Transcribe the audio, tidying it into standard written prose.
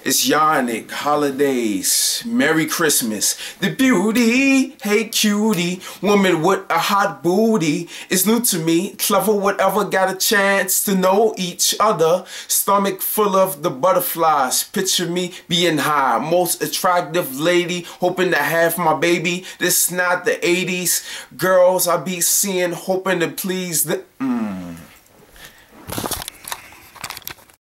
It's Yannick, holidays, Merry Christmas. The beauty, hey cutie, woman with a hot booty is new to me. Clever, whatever, got a chance to know each other. Stomach full of the butterflies, picture me being high. Most attractive lady, hoping to have my baby. This not the 80s. Girls I be seeing, hoping to please the...